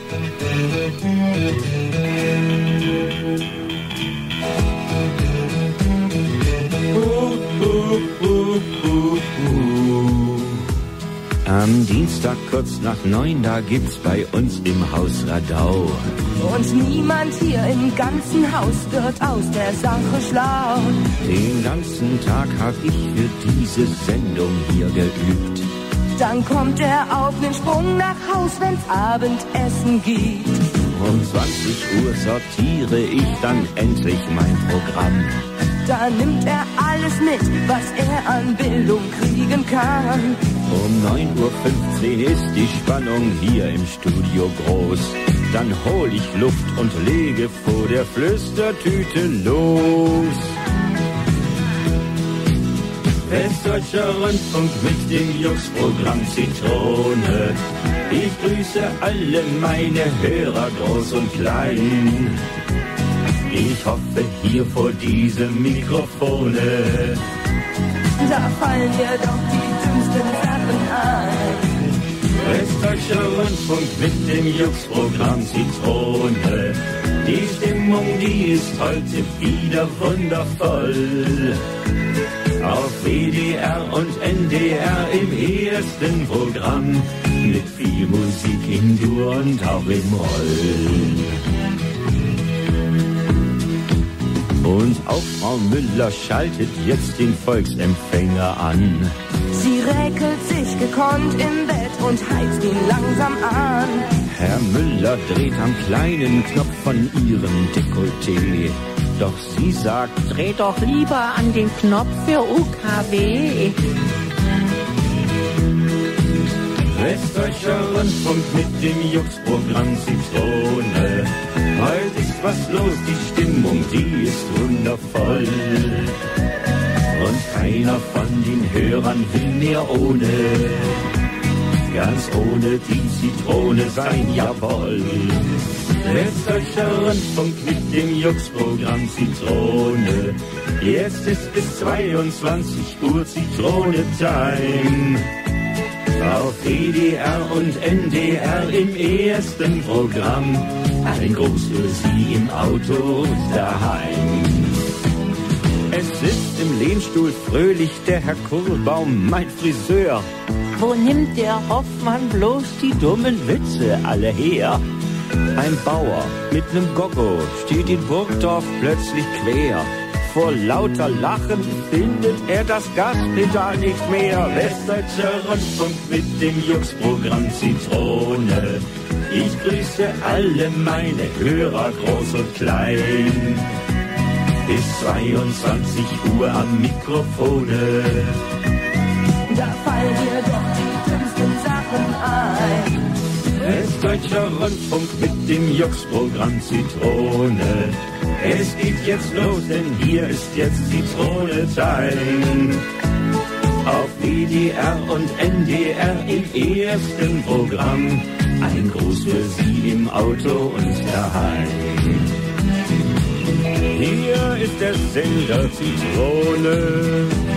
Am Dienstag kurz nach 9, da gibt's bei uns im Haus Radau. Und niemand hier im ganzen Haus wird aus der Sache schlau. Den ganzen Tag hab ich für diese Sendung hier geübt. Dann kommt er auf den Sprung nach Haus, wenn's Abendessen gibt. Um 20 Uhr sortiere ich dann endlich mein Programm. Da nimmt er alles mit, was er an Bildung kriegen kann. Um 9:15 Uhr ist die Spannung hier im Studio groß. Dann hol ich Luft und lege vor der Flüstertüte los. Westdeutscher Rundfunk mit dem Jux-Programm Zitrone. Ich grüße alle meine Hörer, groß und klein. Ich hoffe hier vor diesem Mikrofone, da fallen mir doch die dümmsten Sachen ein. Westdeutscher Rundfunk mit dem Jux-Programm Zitrone. Die Stimmung, die ist heute wieder wundervoll. Auf WDR und NDR im ersten Programm. Mit viel Musik in Dur und auch im Roll. Und auch Frau Müller schaltet jetzt den Volksempfänger an. Sie räkelt sich gekonnt im Bett und heizt ihn langsam an. Herr Müller dreht am kleinen Knopf von ihrem Dekolleté. Doch sie sagt, dreh doch lieber an den Knopf für UKW. Westdeutscher Rundfunk mit dem Jux-Programm Zitrone. Heute ist was los, die Stimmung, die ist wundervoll. Und keiner von den Hörern will mehr ohne, ganz ohne die Zitrone sein, jawohl. Westdeutscher Rundfunk mit dem Jux-Programm Zitrone. Jetzt ist bis 22 Uhr Zitrone-Time. Auf WDR und NDR im ersten Programm. Ein Gruß für Sie im Auto und daheim. Es sitzt im Lehnstuhl fröhlich der Herr Kohlbaum, mein Friseur. Wo nimmt der Hoffmann bloß die dummen Witze alle her? Ein Bauer mit nem Goggo steht in Burgdorf plötzlich quer. Vor lauter Lachen findet er das Gaspedal nicht mehr. Westdeutscher Rundfunk mit dem Jux-Programm Zitrone. Ich grüße alle meine Hörer, groß und klein. Bis 22 Uhr am Mikrofone. Da fallen mir doch die dümmsten Sachen ein. Westdeutscher Rundfunk mit dem Jux-Programm Zitrone. Es geht jetzt los, denn hier ist jetzt Zitrone-Time. Auf WDR und NDR im ersten Programm. Ein Gruß für Sie im Auto und daheim. Hier ist der Sender Zitrone.